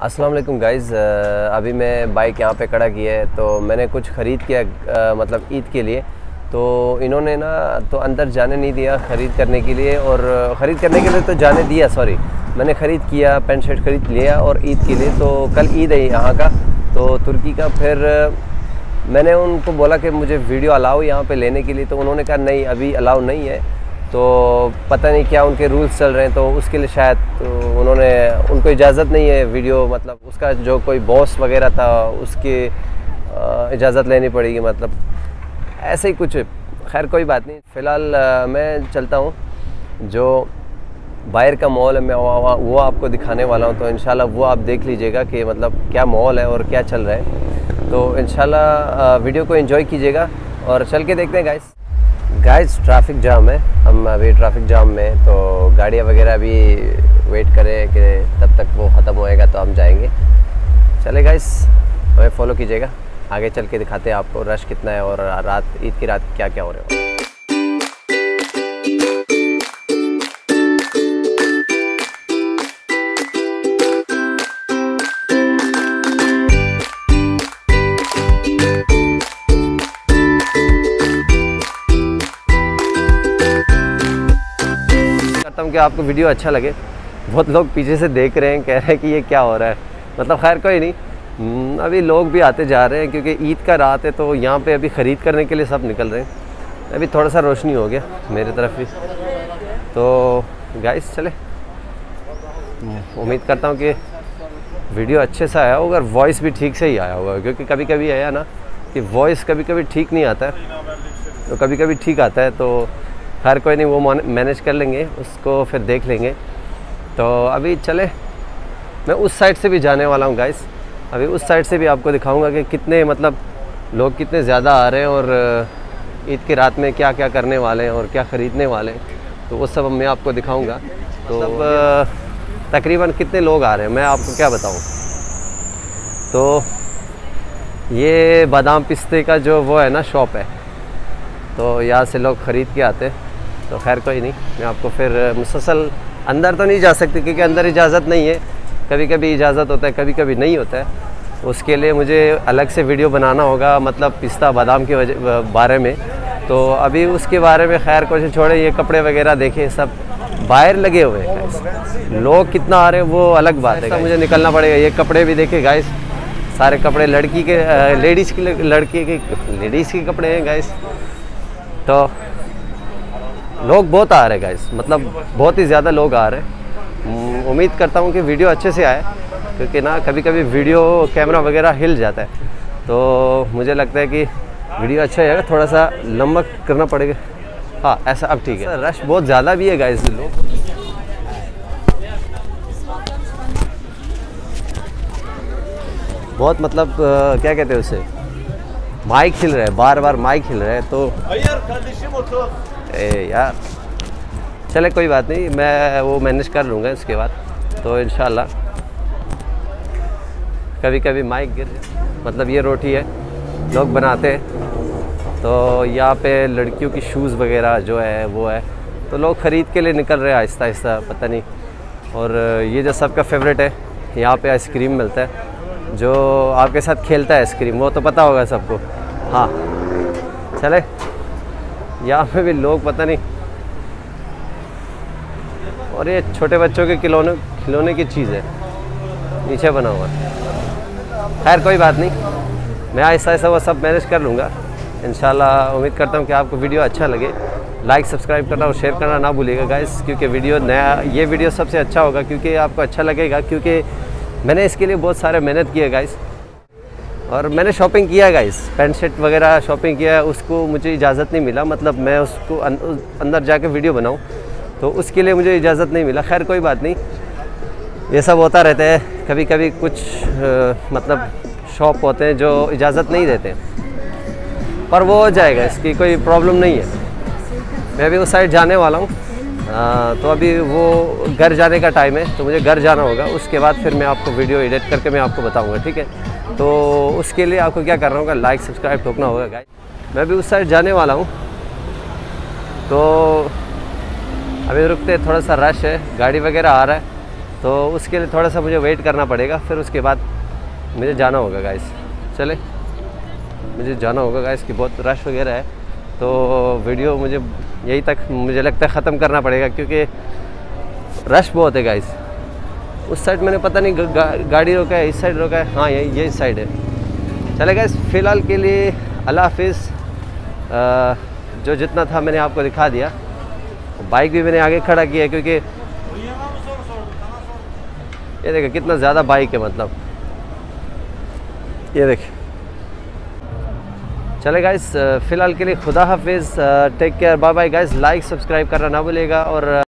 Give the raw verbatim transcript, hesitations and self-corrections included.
अस्सलाम वालेकुम गाइज़। अभी मैं बाइक यहाँ पे खड़ा किया है, तो मैंने कुछ ख़रीद किया आ, मतलब ईद के लिए। तो इन्होंने ना तो अंदर जाने नहीं दिया ख़रीद करने के लिए, और ख़रीद करने के लिए तो जाने दिया, सॉरी मैंने ख़रीद किया, पैंट शर्ट ख़रीद लिया और ईद के लिए। तो कल ईद है यहाँ का, तो तुर्की का। फिर मैंने उनको बोला कि मुझे वीडियो अलाउ यहाँ पे लेने के लिए, तो उन्होंने कहा नहीं अभी अलाउ नहीं है। तो पता नहीं क्या उनके रूल्स चल रहे हैं, तो उसके लिए शायद तो उन्होंने उनको इजाज़त नहीं है वीडियो, मतलब उसका जो कोई बॉस वगैरह था उसकी इजाज़त लेनी पड़ेगी, मतलब ऐसे ही कुछ। खैर कोई बात नहीं, फ़िलहाल मैं चलता हूँ। जो बाहर का माहौल है मैं वो आपको दिखाने वाला हूँ, तो इंशाल्लाह वो आप देख लीजिएगा कि मतलब क्या माहौल है और क्या चल रहा है। तो इंशाल्लाह वीडियो को एंजॉय कीजिएगा और चल के देखते हैं गाइस। गाइस ट्रैफिक जाम है, हम अभी ट्रैफिक जाम में, तो गाड़ियाँ वगैरह अभी वेट करें कि तब तक वो ख़त्म होएगा तो हम जाएंगे। चले गाइस, हमें फॉलो कीजिएगा, आगे चल के दिखाते हैं आपको रश कितना है और रात ईद की रात क्या क्या हो रहा है। कि आपको वीडियो अच्छा लगे। बहुत लोग पीछे से देख रहे हैं, कह रहे हैं कि ये क्या हो रहा है, मतलब खैर कोई नहीं, अभी लोग भी आते जा रहे हैं क्योंकि ईद का रात है, तो यहाँ पे अभी ख़रीद करने के लिए सब निकल रहे हैं। अभी थोड़ा सा रोशनी हो गया मेरी तरफ भी, तो गाइस चले। उम्मीद करता हूँ कि वीडियो अच्छे से आया होगा और वॉइस भी ठीक से ही आया होगा, क्योंकि कभी कभी आया ना कि वॉइस कभी कभी ठीक नहीं आता है, तो कभी कभी ठीक आता है। तो खैर कोई नहीं, वो मैनेज कर लेंगे, उसको फिर देख लेंगे। तो अभी चले, मैं उस साइड से भी जाने वाला हूँ गाइस। अभी उस साइड से भी आपको दिखाऊंगा कि कितने मतलब लोग कितने ज़्यादा आ रहे हैं और ईद की रात में क्या क्या करने वाले हैं और क्या ख़रीदने वाले हैं, तो वो सब मैं आपको दिखाऊंगा। तो अब तकरीबन कितने लोग आ रहे हैं मैं आपको क्या बताऊँ। तो ये बादाम पिस्ते का जो वो है ना शॉप है, तो यहाँ से लोग ख़रीद के आते हैं। तो खैर कोई नहीं, मैं आपको फिर मुसलसल अंदर तो नहीं जा सकती क्योंकि अंदर इजाज़त नहीं है, कभी कभी इजाज़त होता है कभी कभी नहीं होता है। उसके लिए मुझे अलग से वीडियो बनाना होगा, मतलब पिस्ता बादाम के वजह बारे में। तो अभी उसके बारे में खैर कुछ छोड़े, ये कपड़े वगैरह देखें सब बाहर लगे हुए हैं। लोग कितना आ रहे हैं वो अलग बात है, मुझे निकलना पड़ेगा। ये कपड़े भी देखे गाइस, सारे कपड़े लड़की के, लेडीज़ के, लड़के के लेडीज़ के कपड़े हैं गाइस। तो लोग बहुत आ रहे हैं गाइस, मतलब बहुत ही ज़्यादा लोग आ रहे हैं। उम्मीद करता हूँ कि वीडियो अच्छे से आए, क्योंकि ना कभी कभी वीडियो कैमरा वगैरह हिल जाता है, तो मुझे लगता है कि वीडियो अच्छा आएगा। थोड़ा सा लंबा करना पड़ेगा, हाँ ऐसा अब ठीक है। रश बहुत ज़्यादा भी है गाइस, लोग बहुत मतलब क्या कहते हैं उसे, माइक हिल रहा है, बार बार माइक हिल रहा है। तो ए यार चले कोई बात नहीं, मैं वो मैनेज कर लूँगा इसके बाद। तो इंशाल्लाह कभी कभी माइक गिर जाए, मतलब ये रोटी है लोग बनाते हैं, तो यहाँ पे लड़कियों की शूज़ वगैरह जो है वो है, तो लोग ख़रीद के लिए निकल रहे हैं आहिस्ता आहिस्ता, पता नहीं। और ये जो सबका फेवरेट है, यहाँ पे आइसक्रीम मिलता है, जो आपके साथ खेलता है आइसक्रीम, वो तो पता होगा सबको। हाँ चले, यहाँ पे भी लोग पता नहीं। और ये छोटे बच्चों के खिलौने खिलौने की चीज़ है, नीचे बना हुआ है। खैर कोई बात नहीं, मैं आहिस्ता आहिस्ता वो सब मैनेज कर लूँगा इंशाल्लाह। उम्मीद करता हूँ कि आपको वीडियो अच्छा लगे। लाइक सब्सक्राइब करना और शेयर करना ना भूलिएगा गाइस, क्योंकि वीडियो नया, ये वीडियो सबसे अच्छा होगा क्योंकि आपको अच्छा लगेगा, क्योंकि मैंने इसके लिए बहुत सारे मेहनत की है गाइस। और मैंने शॉपिंग किया गाइस, पैंट शर्ट वगैरह शॉपिंग किया है, उसको मुझे इजाज़त नहीं मिला, मतलब मैं उसको अं, अंदर जाके वीडियो बनाऊं, तो उसके लिए मुझे इजाज़त नहीं मिला। खैर कोई बात नहीं, ये सब होता रहता है। कभी कभी कुछ आ, मतलब शॉप होते हैं जो इजाज़त नहीं देते हैं, पर वो हो जाएगा, इसकी कोई प्रॉब्लम नहीं है। मैं अभी उस साइड जाने वाला हूँ, तो अभी वो घर जाने का टाइम है, तो मुझे घर जाना होगा। उसके बाद फिर मैं आपको वीडियो एडिट करके मैं आपको बताऊँगा, ठीक है। तो उसके लिए आपको क्या करना होगा, लाइक सब्सक्राइब ठोकना होगा गाइस। मैं अभी उस साइड जाने वाला हूँ, तो अभी रुकते, थोड़ा सा रश है, गाड़ी वगैरह आ रहा है, तो उसके लिए थोड़ा सा मुझे वेट करना पड़ेगा, फिर उसके बाद मुझे जाना होगा गाइस। चले मुझे जाना होगा गाइस कि बहुत रश वगैरह है, तो वीडियो मुझे यही तक मुझे लगता है ख़त्म करना पड़ेगा क्योंकि रश बहुत है गाइस। उस साइड मैंने पता नहीं गा, गाड़ी रोका है, इस साइड रोका है, हाँ यही यही साइड है। चले गाइस फ़िलहाल के लिए अल्लाह हाफिज़। जो जितना था मैंने आपको दिखा दिया। बाइक भी मैंने आगे खड़ा किया क्योंकि ये देखो कितना ज़्यादा बाइक है, मतलब ये देखिए। चले गाइस फ़िलहाल के लिए खुदा हाफिज़, take care, bye bye guys. Like subscribe करना ना भूलिएगा और